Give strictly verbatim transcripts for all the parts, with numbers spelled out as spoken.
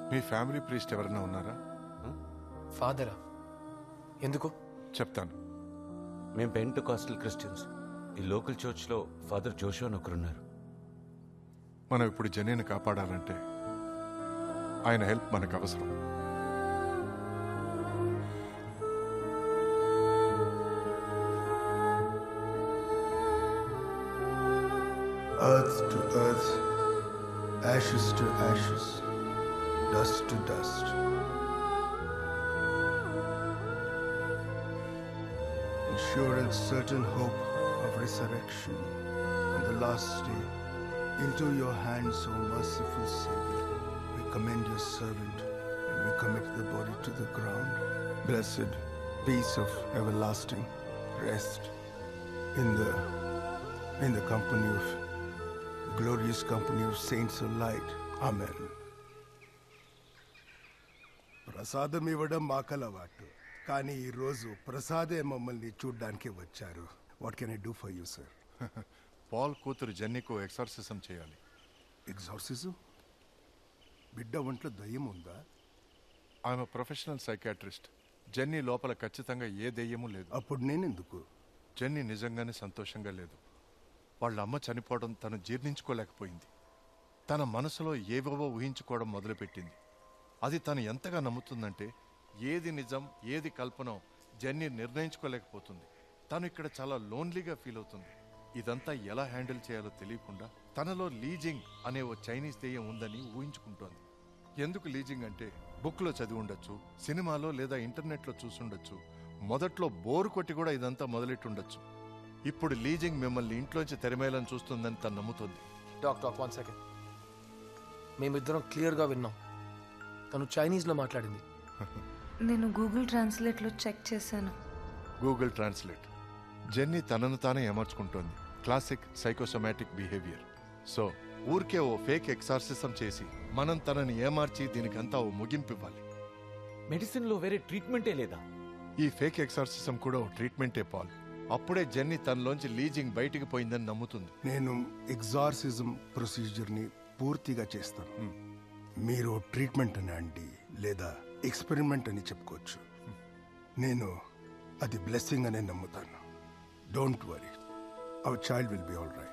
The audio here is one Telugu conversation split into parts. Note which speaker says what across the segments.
Speaker 1: మీ ఫ్యామిలీ ప్రీస్ట్ ఎవరైనా ఉన్నారా?
Speaker 2: ఫాదరా? ఎందుకు?
Speaker 1: చెప్తాను.
Speaker 3: మేము పెంటెకోస్టల్ క్రిస్టియన్స్. ఈ లోకల్ చర్చ్లో ఫాదర్ జోషువా అని ఒకరున్నారు.
Speaker 1: మనం ఇప్పుడు జెన్నీని కాపాడాలంటే ఆయన హెల్ప్ మనకు అవసరం.
Speaker 4: Earth to earth, ashes to ashes, dust to dust. In sure and certain hope of resurrection on the last day, into your hands, O merciful Savior, we commend your servant and we commit the body to the ground. Blessed peace of everlasting rest in the in the company of glorious company of saints of light. Amen. ప్రసాదం ఇవ్వడం మాకలవాటు, కానీ ఈ రోజు ప్రసాదే మమ్మల్ని చూడ్డానికి వచ్చారు. What can I do for you sir?
Speaker 1: Paul కూతురు జెన్నీకు ఎక్సార్సిజం చేయాలి.
Speaker 4: ఎగ్జార్సిజం? బిడ్డ ఒంట్లో దయ్యం ఉందా?
Speaker 1: ఆమె ప్రొఫెషనల్ సైకాట్రిస్ట్. జెన్నీ లోపల ఖచ్చితంగా ఏ దెయ్యమూ లేదు.
Speaker 4: అప్పుడు నేనెందుకు?
Speaker 1: జెన్నీ నిజంగానే సంతోషంగా లేదు. వాళ్ళ అమ్మ చనిపోవడం తను జీర్ణించుకోలేకపోయింది. తన మనసులో ఏవేవో ఊహించుకోవడం మొదలుపెట్టింది. అది తను ఎంతగా నమ్ముతుందంటే ఏది నిజం ఏది కల్పనో జెన్నీ నిర్ణయించుకోలేకపోతుంది. తను ఇక్కడ చాలా లోన్లీగా ఫీల్ అవుతుంది. ఇదంతా ఎలా హ్యాండిల్ చేయాలో తెలియకుండా తనలో లీజింగ్ అనే ఓ చైనీస్ దెయ్యం ఉందని ఊహించుకుంటోంది. ఎందుకు లీజింగ్ అంటే బుక్లో చదివి ఉండొచ్చు, సినిమాలో లేదా ఇంటర్నెట్లో చూసుండొచ్చు. మొదట్లో బోరు కొట్టి కూడా ఇదంతా మొదలెట్టుండొచ్చు. ఇప్పుడు లీజింగ్ మిమ్మల్ని ఇంట్లోంచి తెరమేయాలని చూస్తుందని తను నమ్ముతుంది.
Speaker 2: డాక్టర్ వన్ సెకండ్, మేమిద్దరం క్లియర్గా విన్నాం. తను చైనీస్లో మాట్లాడింది.
Speaker 5: నేను గూగుల్ ట్రాన్స్లేట్లో చెక్ చేశాను.
Speaker 1: Google translate. జెన్నీ తనను తానే ఏమర్చుకుంటోంది. Classic psychosomatic behaviour. సో ఊరికే ఓ ఫేక్ ఎక్సార్సిజం చేసి మనం తనని ఏమార్చి దీనికంతా ఓ ముగింపు ఇవ్వాలి.
Speaker 3: మెడిసిన్లో వేరే ట్రీట్మెంటే లేదా?
Speaker 1: ఈ ఫేక్ ఎక్సార్సిజం కూడా ఓ ట్రీట్మెంటే పాల్. అప్పుడే జెన్నీ తనలోంచి లీజింగ్ బయటికి పోయిందని నమ్ముతుంది.
Speaker 4: నేను ఎగ్జార్సిజం ప్రొసీజర్ని పూర్తిగా చేస్తాను. మీరు ట్రీట్మెంట్ అని అండి లేదా ఎక్స్పెరిమెంట్ అని చెప్పుకోవచ్చు. నేను అది బ్లెస్సింగ్ అనే నమ్ముతాను. Don't worry, our child will be all right.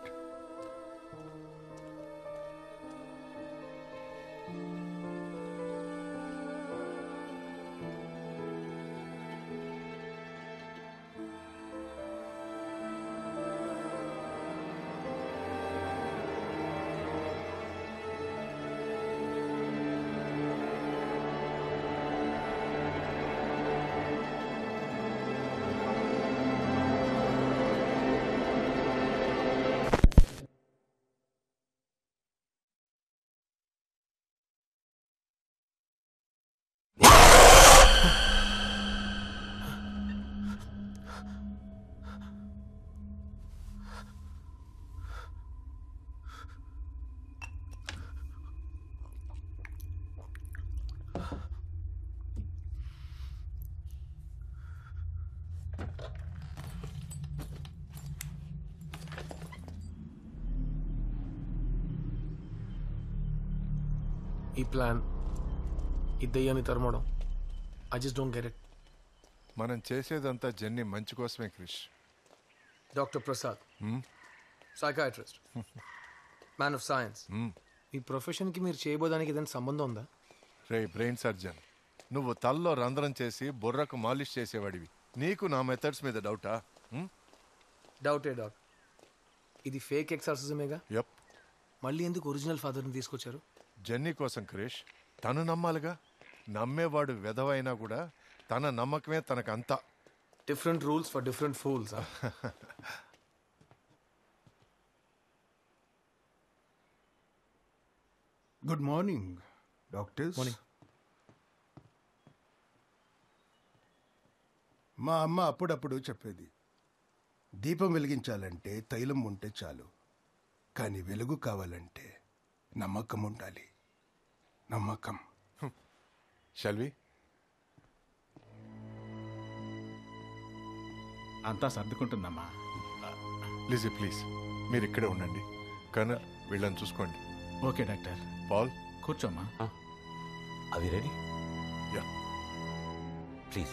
Speaker 2: ఈ ప్లాన్, ఈ దయ్యాన్ని తరమడం, I just don't get it.
Speaker 1: మనం చేసేదంతా జెన్నీ మంచి కోసమే Krish.
Speaker 2: Doctor Prasad, psychiatrist, man of science. ఈ ప్రొఫెషన్కి మీరు చేయబోదానికి ఏదైనా సంబంధం ఉందా?
Speaker 1: రే బ్రెయిన్ సర్జన్, నువ్వు తల్లో రంధ్రం చేసి బుర్రకు మాలిష్ చేసేవాడివి. నీకు నా మెథడ్స్ మీద డౌటా?
Speaker 2: డౌటే డాక్టర్. ఇది ఫేక్ ఎక్సర్సిజమేగా?
Speaker 1: యప్.
Speaker 2: మళ్ళీ ఎందుకు ఒరిజినల్ ఫాదర్ని తీసుకొచ్చారు?
Speaker 1: జెన్నీ కోసం క్రిష్. తను నమ్మాలిగా. నమ్మేవాడు వెధవైనా కూడా తన నమ్మకమే తనకంతా.
Speaker 2: Different rules for different fools.
Speaker 4: Good morning doctors.
Speaker 2: Morning.
Speaker 4: మా అమ్మ అప్పుడప్పుడు చెప్పేది, దీపం వెలిగించాలంటే తైలం ఉంటే చాలు, కానీ వెలుగు కావాలంటే నమ్మకం ఉండాలి. నమ్మకం.
Speaker 1: షల్వి,
Speaker 6: అంతా సర్దుకుంటుందమ్మా.
Speaker 1: లిజీ ప్లీజ్ మీరు ఇక్కడే ఉండండి. కర్నల్ వీళ్ళని చూసుకోండి.
Speaker 6: Okay doctor.
Speaker 1: పాల్
Speaker 6: కూర్చోమ్మా.
Speaker 3: అవి రెడీ
Speaker 1: యా
Speaker 3: ప్లీజ్.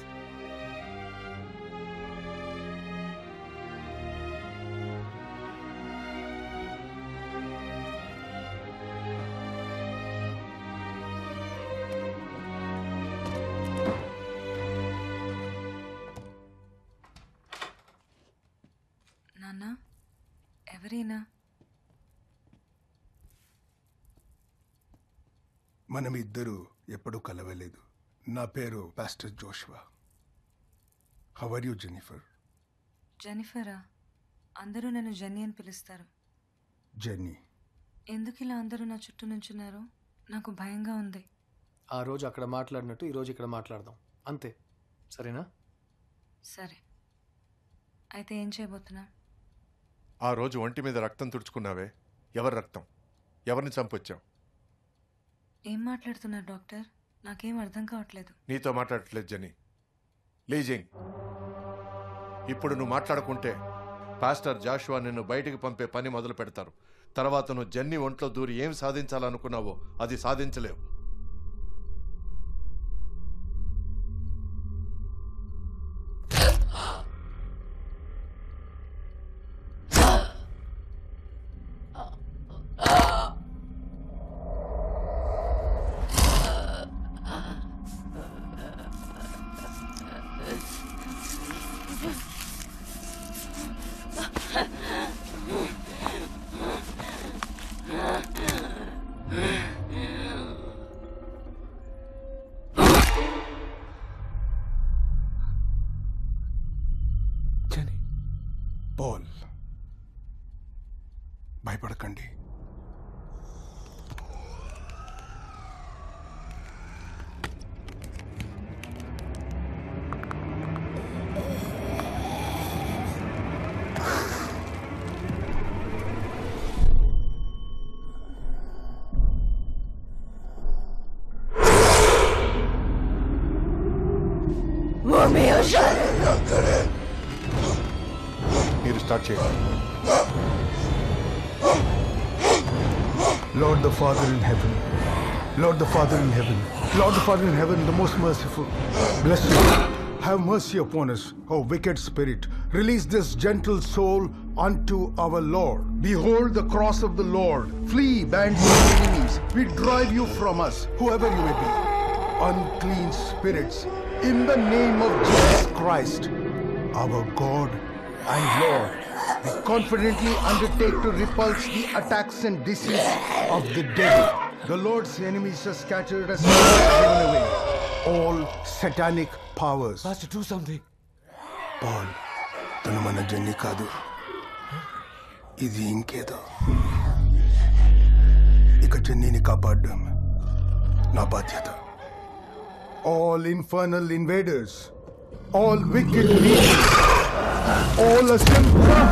Speaker 5: నాన్న ఎవరైనా
Speaker 4: మనం ఇద్దరు ఎప్పుడూ కలవలేదు. నా పేరు pastor Joshua. How are you Jennifer?
Speaker 5: జెనిఫరా? అందరూ నన్ను జెన్నీ అని పిలుస్తారు.
Speaker 4: జెన్నీ.
Speaker 5: ఎందుకు ఇలా అందరూ నా చుట్టూ నుంచున్నారు? నాకు భయంగా ఉంది.
Speaker 2: ఆ రోజు అక్కడ మాట్లాడినట్టు ఈరోజు ఇక్కడ మాట్లాడదాం, అంతే. సరేనా?
Speaker 5: సరే, అయితే ఏం చేయబోతున్నా?
Speaker 1: ఆ రోజు ఒంటి మీద రక్తం తుడుచుకున్నావే, ఎవరి రక్తం? ఎవరిని చంపొచ్చావు?
Speaker 5: ఏం మాట్లాడుతున్నారు డాక్టర్? నాకేం అర్థం కావట్లేదు.
Speaker 1: నీతో మాట్లాడట్లేదు జెన్నీ. లీజింగ్, ఇప్పుడు నువ్వు మాట్లాడుకుంటే పాస్టర్ జాషువా నిన్ను బయటికి పంపే పని మొదలు పెడతారు. తర్వాత నువ్వు జెన్నీ ఒంట్లో దూరి ఏం సాధించాలనుకున్నావో అది సాధించలేవు.
Speaker 4: పాల్, భయపడకండి.
Speaker 1: మీరు స్టార్ట్ చేయండి.
Speaker 4: Lord the Father in heaven, Lord the Father in heaven, Lord the Father in heaven, the most merciful, bless you. Have mercy upon us, O wicked spirit. Release this gentle soul unto our Lord. Behold the cross of the Lord. Flee, bands of enemies. We drive you from us, whoever you may be. Unclean spirits, in the name of Jesus Christ, our God and Lord, we confidently undertake to repulse the attacks and disease of the devil. The Lord's enemies are scattered as driven away. All satanic powers.
Speaker 3: Pastor, do something.
Speaker 4: Paul, తను మన జెన్నీ కాదు, ఇది ఇంకేదో. ఇక జెన్నీని కాపాడడం నా బాధ్యత. All infernal invaders, all wicked leaders, all assembled.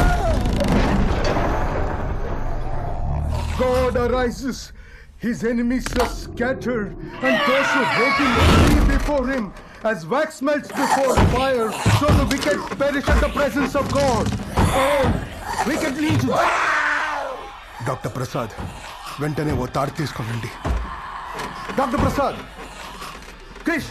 Speaker 4: God arises, his enemies are scattered, and those who hate him flee before him. As wax melts before fire, so the wicked perish at the presence of God. All wicked legions. Doctor Prasad, వెంటనే ఓ తాడు తీసుకోండి. Doctor Prasad, Krish.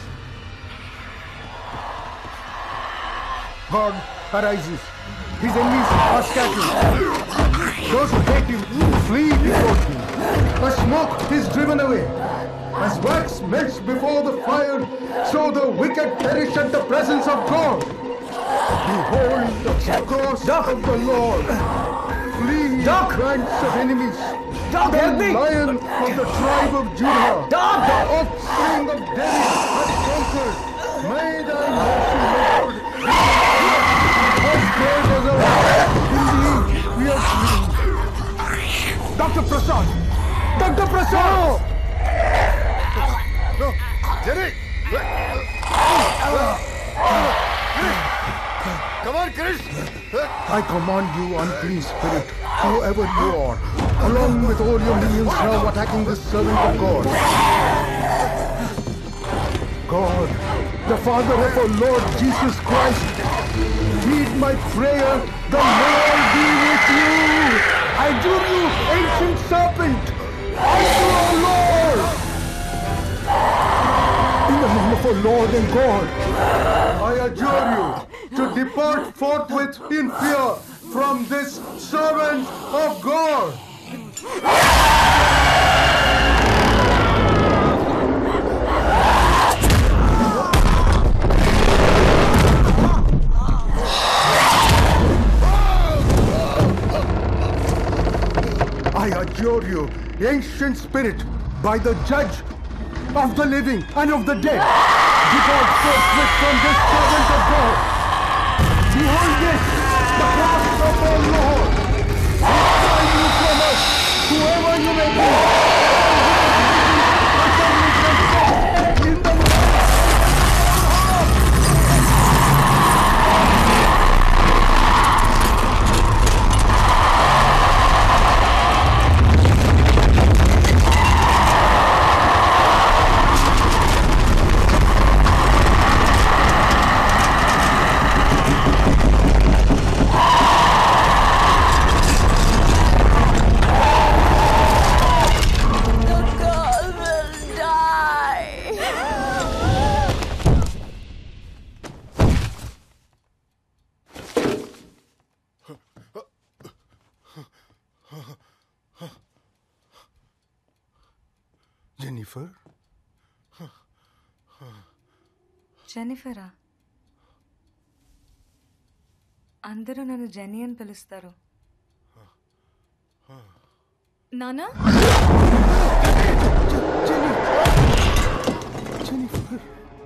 Speaker 4: God arises. His enemies are scattered. Those who hate him flee before him. A smoke is driven away. As wax melts before the fire, so the wicked perish at the presence of God. Behold the cross of the Lord. Flee bands of enemies. The Lion of the tribe of Judah, the offspring of David, has conquered. May thy mercy, Lord, as great as our indeed we are free. Doctor Prasad! Doctor Prasad!
Speaker 1: No, Jenny! Come on, Krish!
Speaker 4: I command you, unclean spirit, whoever you are, along with all your minions now attacking the servant of God. God, the Father of our Lord Jesus Christ, heed my prayer, the Lord be with you. I do you, ancient serpent, unto our Lord. your Lord and God. I adjure you to depart forthwith in fear from this servant of God. I adjure you, ancient spirit, by the judge of the living and of the dead, depart forthwith from this servant of God. Behold this, the cross of our Lord. Exile you from us, whoever you may be. In the Jennifer?
Speaker 5: జెనిఫరా? అందరూ నన్ను జెన్నీ అని పిలుస్తారు. నానా?
Speaker 4: Jennifer.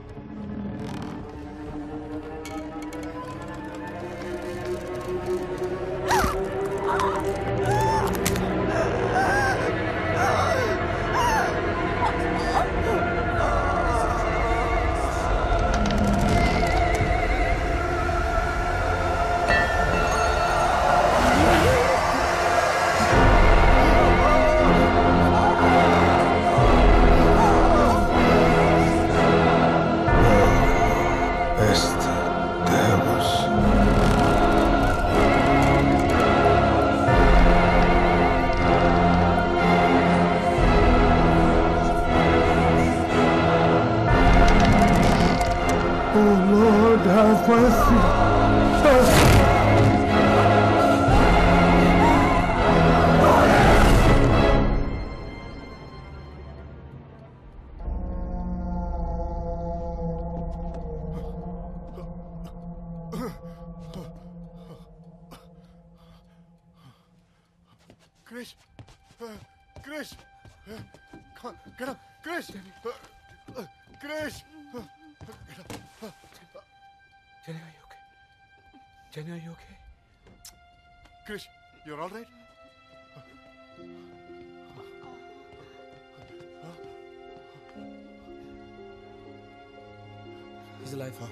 Speaker 1: Krish! Uh, Krish! Uh, come on, get up! Krish! Uh, uh, Krish! Uh, get up! Uh,
Speaker 3: Jenny, are you okay? Jenny, are you okay?
Speaker 1: Krish, you're all right?
Speaker 2: He's alive, huh?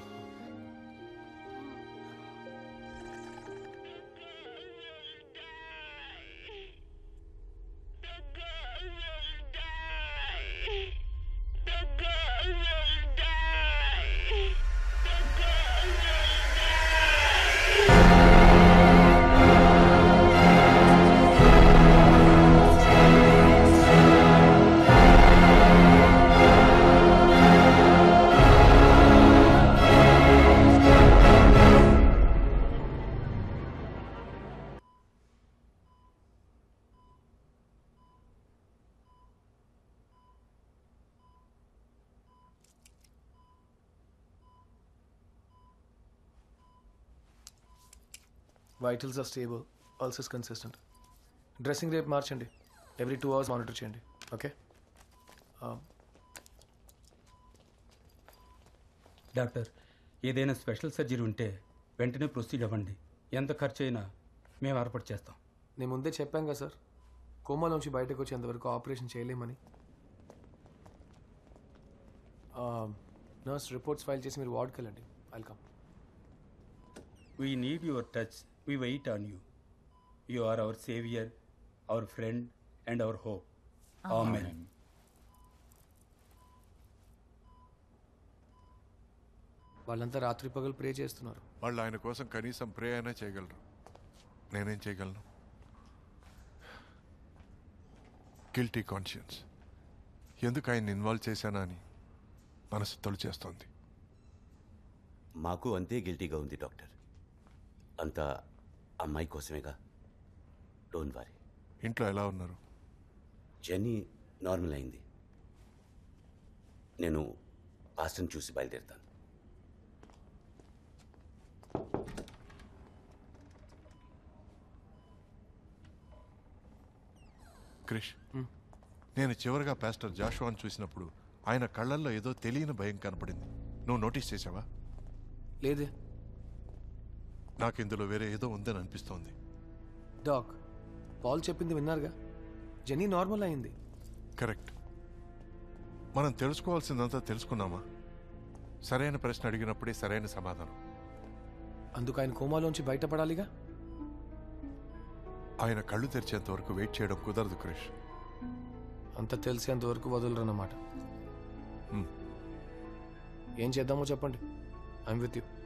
Speaker 2: Vitals are stable, pulses consistent. Dressing rate మార్చండి. Every two hours monitor చేయండి. Okay? Um,
Speaker 6: డాక్టర్ ఏదైనా స్పెషల్ సర్జరీ ఉంటే వెంటనే ప్రొసీడ్ అవ్వండి. ఎంత ఖర్చు అయినా మేము ఏర్పాటు చేస్తాం.
Speaker 2: నేను ముందే చెప్పాను కదా సార్, కోమాలోంచి బయటకు వచ్చేంతవరకు ఆపరేషన్ చేయలేమని. నర్స్ రిపోర్ట్స్ ఫైల్ చేసి మీరు వార్డ్కి వెళ్ళండి. Welcome.
Speaker 6: We need your touch. We wait on you. You are our saviour, our friend and our hope. Amen.
Speaker 2: వాళ్ళంతా రాత్రి పగలు ప్రే చేస్తున్నారు.
Speaker 1: వాళ్ళు ఆయన కోసం కనీసం ప్రే అయినా చేయగలరు. నేనేం చేయగలను? Guilty conscience. ఎందుకు ఆయన ఇన్వాల్వ్ చేశానా అని మనసు తొలిచేస్తోంది.
Speaker 3: మాకు అంతే గిల్టీగా ఉంది డాక్టర్. అంతా అమ్మాయి కోసమేగా. Don't worry.
Speaker 1: ఇంట్లో ఎలా ఉన్నారు?
Speaker 3: జెన్నీ నార్మల్ అయింది. నేను పాస్టర్ని చూసి బయలుదేరుతాను.
Speaker 1: క్రిష్, నేను చివరిగా పాస్టర్ జాషువాని చూసినప్పుడు ఆయన కళ్ళల్లో ఏదో తెలియని భయం కనపడింది. నువ్వు నోటీస్ చేసావా?
Speaker 2: లేదే.
Speaker 1: నాకు ఇందులో వేరే ఏదో ఉందని అనిపిస్తోంది.
Speaker 2: డాక్, పాల్ చెప్పింది విన్నారుగా, జెనీ నార్మల్ అయింది.
Speaker 1: కరెక్ట్. మనం తెలుసుకోవాల్సిందంతా తెలుసుకున్నామా? సరైన ప్రశ్న అడిగినప్పుడే సరైన సమాధానం.
Speaker 2: అందుకు ఆయన కోమాలోంచి బయటపడాలిగా.
Speaker 1: ఆయన కళ్ళు తెరిచేంత వరకు వెయిట్ చేయడం కుదరదు క్రిష్.
Speaker 2: అంత తెలిసేంత వరకు వదలరన్నమాట.
Speaker 1: Hmm.
Speaker 2: ఏం చేద్దామో చెప్పండి. I'm with you.